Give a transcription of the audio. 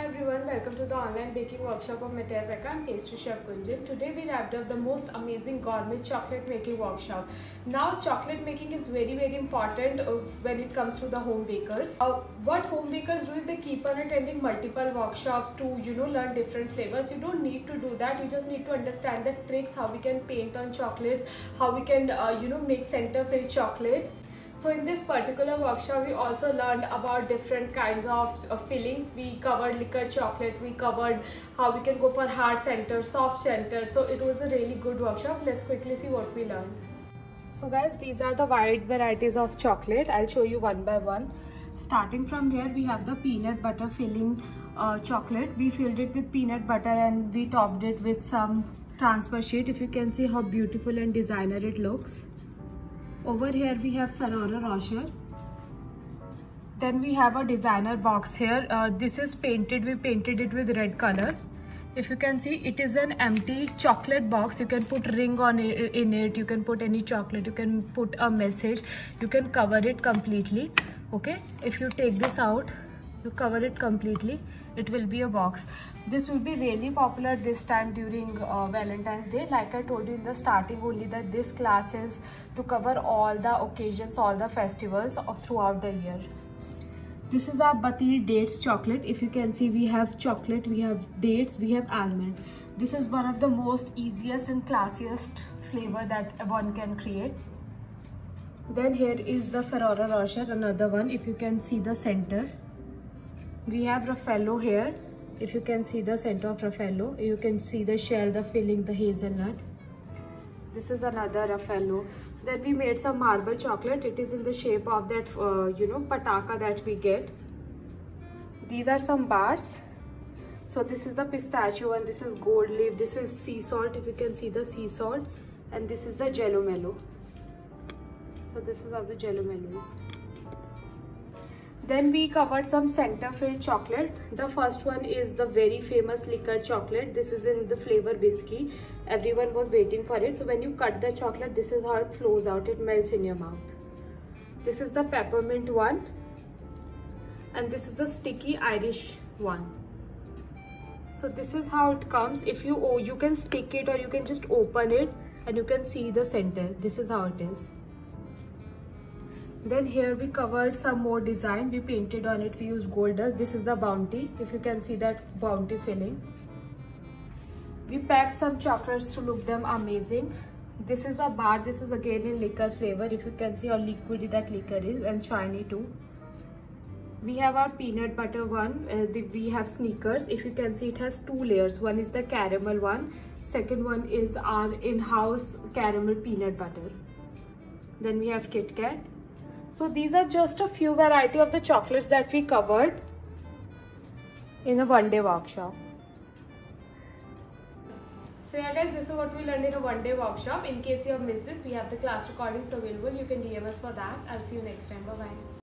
everyone, welcome to the online baking workshop of Meteor Pekka. I'm pastry chef Gunjan. Today we wrapped up the most amazing gourmet chocolate making workshop. Now chocolate making is very important when it comes to the home bakers. What home bakers do is they keep on attending multiple workshops to learn different flavors. You don't need to do that. You just need to understand the tricks, how we can paint on chocolates, how we can make center filled chocolate. So in this particular workshop, we also learned about different kinds of fillings. We covered liquor chocolate, we covered how we can go for hard center, soft center. So it was a really good workshop. Let's quickly see what we learned. So guys, these are the wide varieties of chocolate. I'll show you one by one. Starting from here, we have the peanut butter filling chocolate. We filled it with peanut butter and we topped it with some transfer sheet. If you can see how beautiful and designer it looks. Over here we have Ferrero Rocher. Then we have a designer box here. This is painted. We painted it with red color. If you can see, it is an empty chocolate box. You can put ring on it, in it. You can put any chocolate. You can put a message. You can cover it completely. Okay. If you take this out, you cover it completely. It will be a box. This will be really popular this time during Valentine's Day. Like I told you in the starting only, that this class is to cover all the occasions, all the festivals throughout the year. This is our Batir dates chocolate. If you can see, we have chocolate, we have dates, we have almond. This is one of the most easiest and classiest flavor that one can create. Then here is the Ferrero Rocher, another one. If you can see the center, we have Raffaello here. If you can see the center of Raffaello, you can see the shell, the filling, the hazelnut. This is another Raffaello. Then we made some marble chocolate. It is in the shape of that pataka that we get. These are some bars. So this is the pistachio and this is gold leaf. This is sea salt. If you can see the sea salt, and this is the Jello Mello. So this is how the Jello Mello is. Then we covered some center filled chocolate. The first one is the very famous liquor chocolate. This is in the flavor whiskey. Everyone was waiting for it. So when you cut the chocolate, this is how it flows out. It melts in your mouth. This is the peppermint one. And this is the sticky Irish one. So this is how it comes. If you can stick it or you can just open it and you can see the center. This is how it is. Then here we covered some more design. We painted on it. We used gold dust. This is the bounty. If you can see that bounty filling. We packed some chocolates to look them amazing. This is a bar. This is again in liquor flavor. If you can see how liquidy that liquor is, and shiny too. We have our peanut butter one. We have Snickers. If you can see, it has two layers. One is the caramel one. Second one is our in-house caramel peanut butter. Then we have Kit Kat. So these are just a few variety of the chocolates that we covered in a one-day workshop. So yeah guys, this is what we learned in a one-day workshop. In case you have missed this, we have the class recordings available. You can DM us for that. I'll see you next time. Bye-bye.